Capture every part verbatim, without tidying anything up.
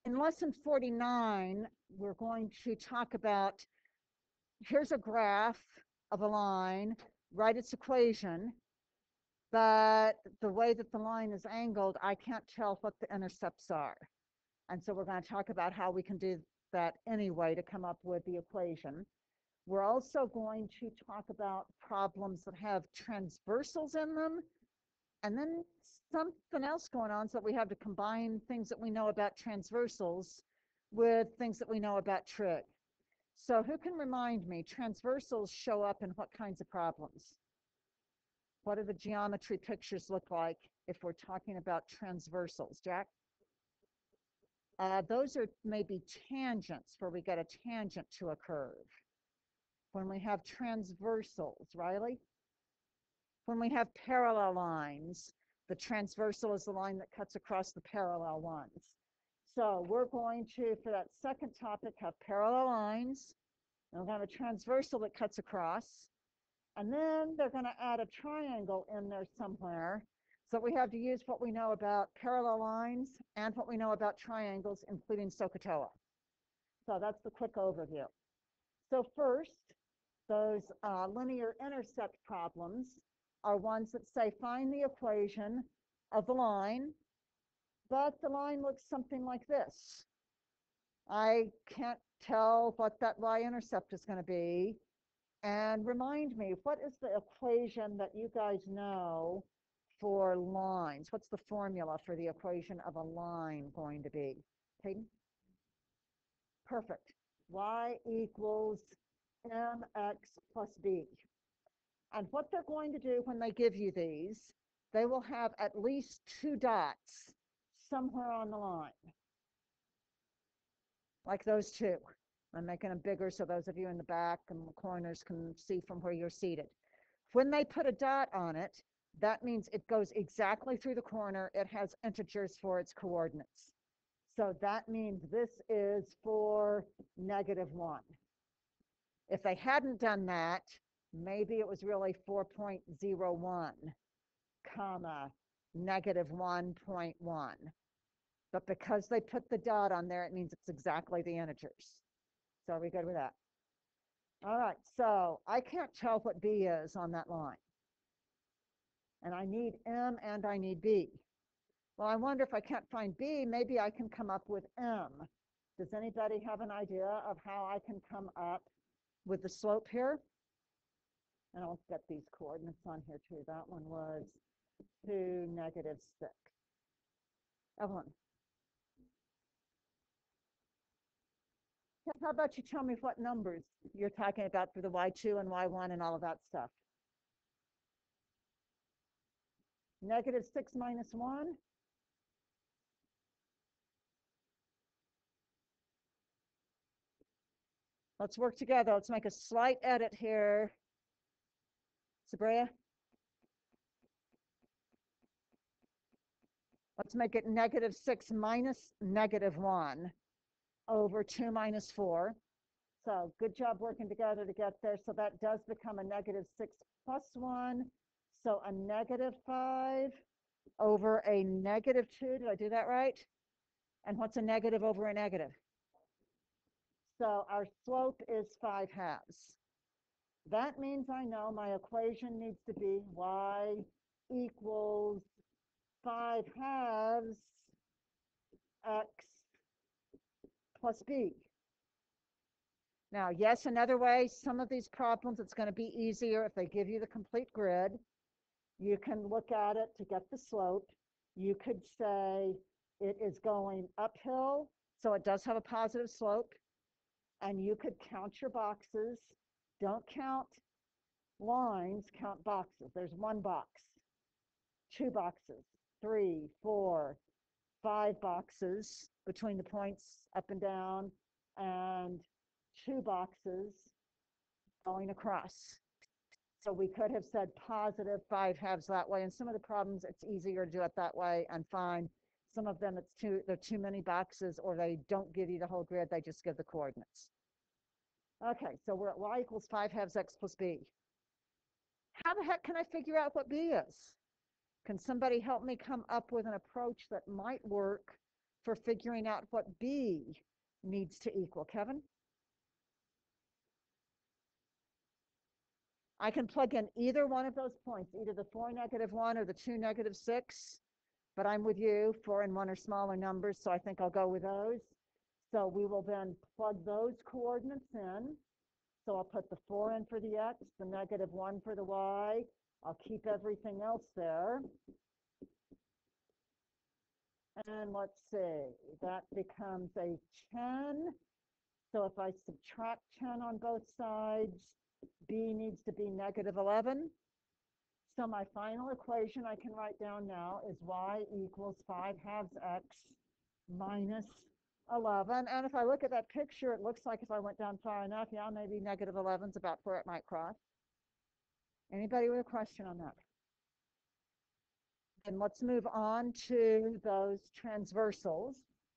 In lesson forty-nine, we're going to talk about, here's a graph of a line, write its equation, but the way that the line is angled, I can't tell what the intercepts are. And so we're going to talk about how we can do that anyway to come up with the equation. We're also going to talk about problems that have transversals in them, and then something else going on, so that we have to combine things that we know about transversals with things that we know about trig. So who can remind me, transversals show up in what kinds of problems? What do the geometry pictures look like if we're talking about transversals? Jack? Uh, those are maybe tangents, where we get a tangent to a curve. When we have transversals, Riley? When we have parallel lines, the transversal is the line that cuts across the parallel ones. So we're going to, for that second topic, have parallel lines, and we're going to have a transversal that cuts across, and then they're going to add a triangle in there somewhere. So we have to use what we know about parallel lines and what we know about triangles, including SOHCAHTOA. So that's the quick overview. So first, those uh, linear intercept problems are ones that say find the equation of the line, but the line looks something like this. I can't tell what that y-intercept is going to be. And remind me, what is the equation that you guys know for lines? What's the formula for the equation of a line going to be? Hayden? Perfect. Y equals mx plus b. And what they're going to do when they give you these, they will have at least two dots somewhere on the line, like those two. I'm making them bigger so those of you in the back and the corners can see from where you're seated. When they put a dot on it, that means it goes exactly through the corner. It has integers for its coordinates. So that means this is for negative one. If they hadn't done that, maybe it was really four point zero one, comma, negative one point one. But because they put the dot on there, it means it's exactly the integers. So are we good with that? All right, so I can't tell what b is on that line. And I need m and I need b. Well, I wonder if I can't find b, maybe I can come up with m. Does anybody have an idea of how I can come up with the slope here? And I'll get these coordinates on here too. That one was two, negative six. Evelyn. How about you tell me what numbers you're talking about for the y two and y one and all of that stuff? Negative six minus one. Let's work together. Let's make a slight edit here. Sabrea? Let's make it negative six minus negative one over two minus four. So good job working together to get there. So that does become a negative six plus one. So a negative five over a negative two. Did I do that right? And what's a negative over a negative? So our slope is five halves. That means I know my equation needs to be y equals five halves x plus b. Now, yes, another way, some of these problems, it's going to be easier if they give you the complete grid. You can look at it to get the slope. You could say it is going uphill, so it does have a positive slope. And you could count your boxes. Don't count lines, count boxes. There's one box, two boxes, three, four, five boxes between the points up and down, and two boxes going across. So we could have said positive five halves that way. And some of the problems, it's easier to do it that way and fine. Some of them, it's too, there are too many boxes, or they don't give you the whole grid. They just give the coordinates. Okay, so we're at y equals five halves x plus b. How the heck can I figure out what b is? Can somebody help me come up with an approach that might work for figuring out what B needs to equal? Kevin? I can plug in either one of those points, either the four negative one or the two negative six, but I'm with you, four and one are smaller numbers, so I think I'll go with those. So we will then plug those coordinates in. So I'll put the four in for the x, the negative one for the y. I'll keep everything else there. And let's see, that becomes a ten. So if I subtract ten on both sides, B needs to be negative eleven. So my final equation I can write down now is y equals five halves x minus eleven. And if I look at that picture, it looks like if I went down far enough, yeah, maybe negative eleven is about where it might cross. Anybody with a question on that? And let's move on to those transversals.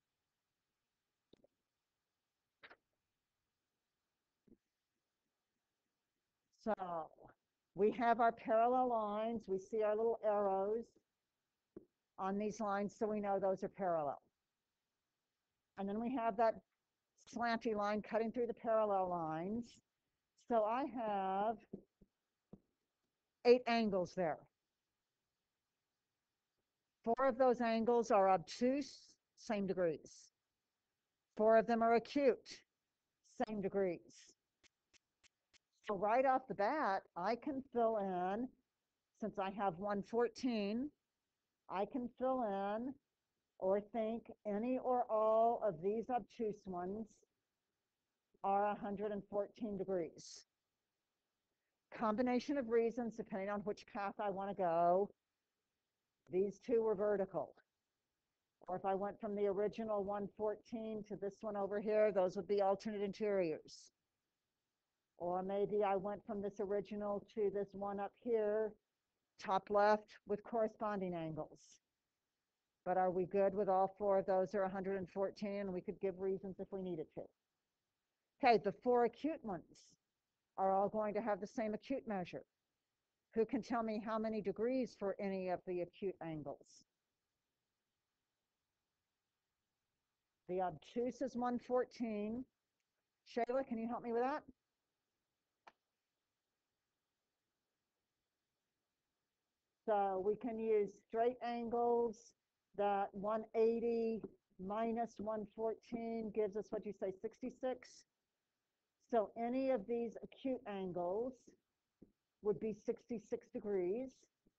So we have our parallel lines. We see our little arrows on these lines, so we know those are parallel. And then we have that slanty line cutting through the parallel lines. So I have eight angles there. Four of those angles are obtuse, same degrees. Four of them are acute, same degrees. So right off the bat, I can fill in, since I have one fourteen, I can fill in or think any or all of these obtuse ones are one hundred fourteen degrees. Combination of reasons, depending on which path I want to go. These two were vertical. Or if I went from the original one fourteen to this one over here, those would be alternate interiors. Or maybe I went from this original to this one up here, top left, with corresponding angles. But are we good with all four of those are one hundred fourteen? We could give reasons if we needed to. Okay, the four acute ones are all going to have the same acute measure. Who can tell me how many degrees for any of the acute angles? The obtuse is one fourteen. Shayla, can you help me with that? So we can use straight angles. That one eighty minus one fourteen gives us, what you say, sixty-six? So any of these acute angles would be sixty-six degrees.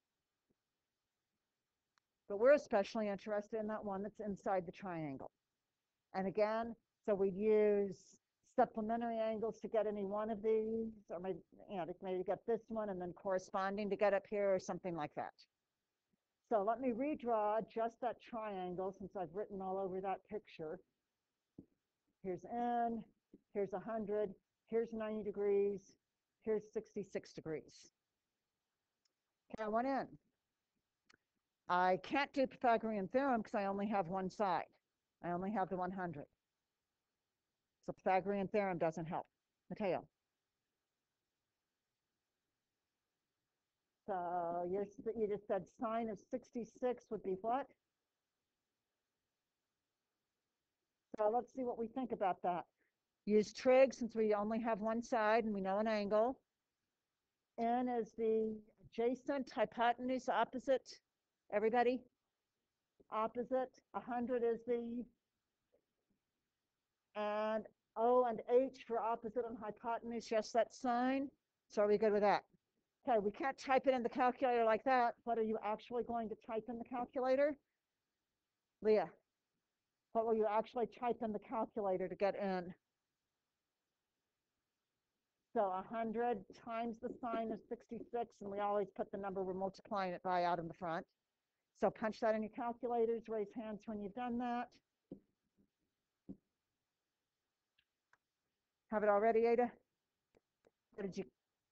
But we're especially interested in that one that's inside the triangle. And again, so we'd use supplementary angles to get any one of these, or maybe, you know, maybe get this one and then corresponding to get up here or something like that. So let me redraw just that triangle since I've written all over that picture. Here's N, here's one hundred, here's ninety degrees, here's sixty-six degrees. Okay, I went in. I can't do Pythagorean theorem because I only have one side. I only have the one hundred. So Pythagorean theorem doesn't help. Mateo. So you're, you just said sine of sixty-six would be what? So let's see what we think about that. Use trig since we only have one side and we know an angle. N is the adjacent, hypotenuse, opposite. Everybody? Opposite. one hundred is the, and O and H for opposite and hypotenuse. Yes, that's sine. So are we good with that? Okay, we can't type it in the calculator like that. What are you actually going to type in the calculator? Leah, what will you actually type in the calculator to get in? So one hundred times the sine of sixty-six, and we always put the number we're multiplying it by out in the front. So punch that in your calculators, raise hands when you've done that. Have it already, Ada? What did you?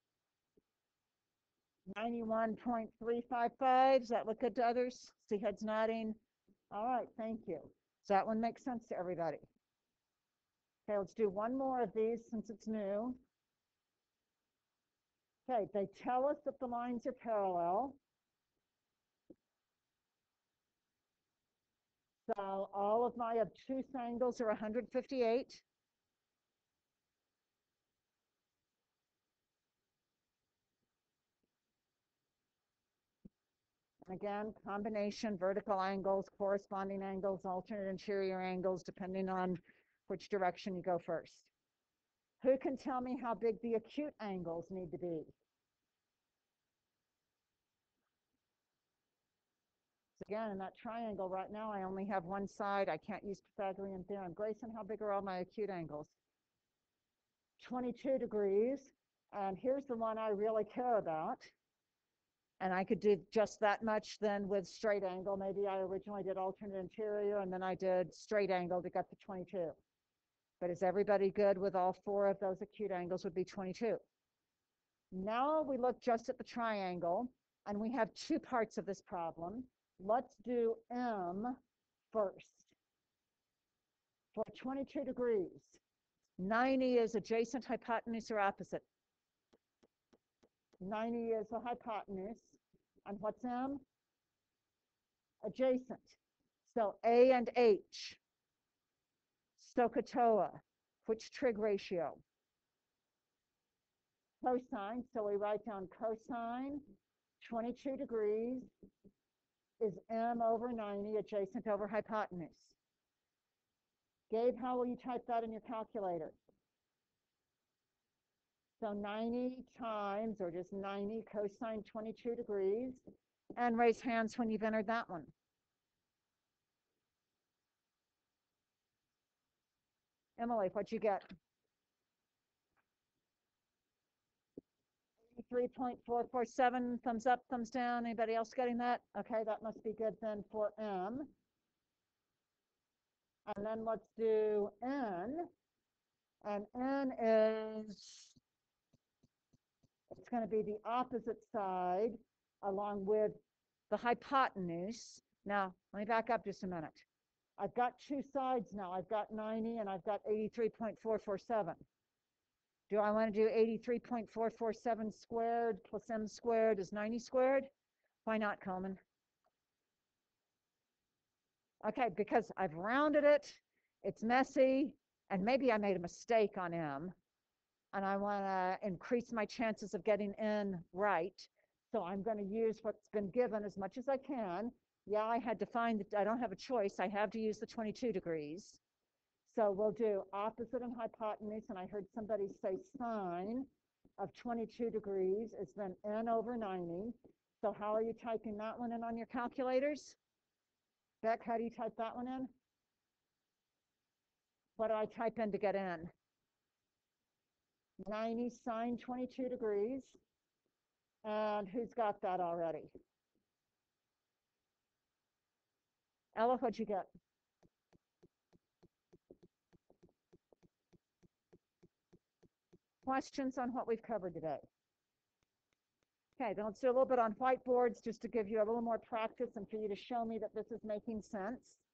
ninety-one point three five five. Does that look good to others? See heads nodding. All right, thank you. Does that one make sense to everybody? Okay, let's do one more of these since it's new. Okay, they tell us that the lines are parallel. So all of my obtuse angles are one hundred fifty-eight. Again, combination, vertical angles, corresponding angles, alternate interior angles, depending on which direction you go first. Who can tell me how big the acute angles need to be? So again, in that triangle right now, I only have one side. I can't use Pythagorean theorem. Grayson, how big are all my acute angles? twenty-two degrees. And here's the one I really care about. And I could do just that much then with straight angle. Maybe I originally did alternate interior and then I did straight angle to get to twenty-two. But is everybody good with all four of those acute angles would be twenty-two? Now we look just at the triangle, and we have two parts of this problem. Let's do M first. For twenty-two degrees, ninety is adjacent, hypotenuse, or opposite? ninety is the hypotenuse. And what's M? Adjacent. So A and H. SOHCAHTOA. Which trig ratio? Cosine. So we write down cosine twenty-two degrees is M over ninety, adjacent over hypotenuse. Gabe, how will you type that in your calculator? So ninety times, or just ninety cosine twenty-two degrees. And raise hands when you've entered that one. Emily, what'd you get? three point four four seven, thumbs up, thumbs down. Anybody else getting that? Okay, that must be good then for M. And then let's do N. And N is, it's going to be the opposite side along with the hypotenuse. Now, let me back up just a minute. I've got two sides now. I've got ninety and I've got eighty-three point four four seven. Do I want to do eighty-three point four four seven squared plus M squared is ninety squared? Why not, Coleman? Okay, because I've rounded it, it's messy, and maybe I made a mistake on M, and I want to increase my chances of getting N right. So I'm going to use what's been given as much as I can. Yeah, I had to find that I don't have a choice. I have to use the twenty-two degrees. So we'll do opposite and hypotenuse, and I heard somebody say sine of twenty-two degrees is then N over ninety. So how are you typing that one in on your calculators? Beck, how do you type that one in? What do I type in to get N? ninety sine twenty-two degrees. And who's got that already? Ella, what'd you get? Questions on what we've covered today? Okay, then let's do a little bit on whiteboards just to give you a little more practice and for you to show me that this is making sense.